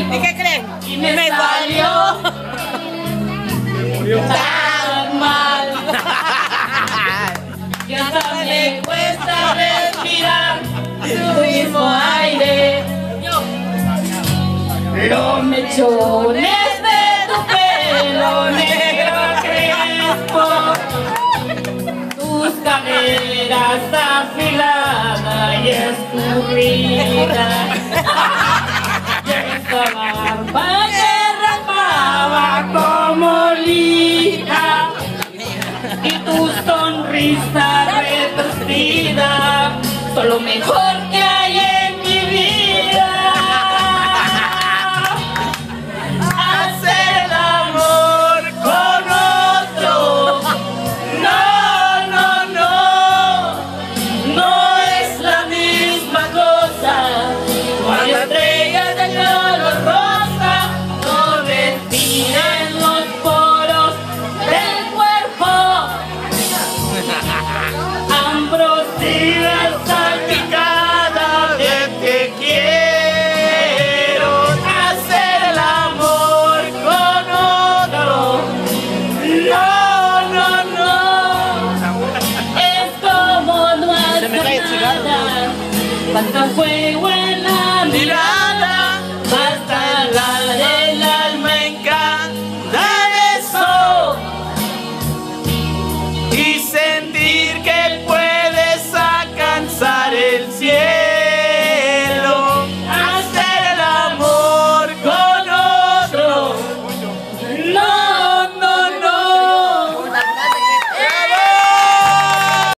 ¿Y qué creen? Y me salió tan mal. Y hasta me cuesta respirar tu mismo aire. Los mechones de tu pelo negro crespo, tus caderas afiladas y escurridas, y esta barba que raspaba como lija, y tu sonrisa retorcida, son lo mejor que hay en mi vida. Hacer el amor con otro, no, no, no, no es la misma cosa. Cuando estrellas de color rosa no respiren los poros del cuerpo. Ambrosía salpicada de te quiero. Hacer el amor con otro, no, no, no, es como no hacer nada. Cuando fue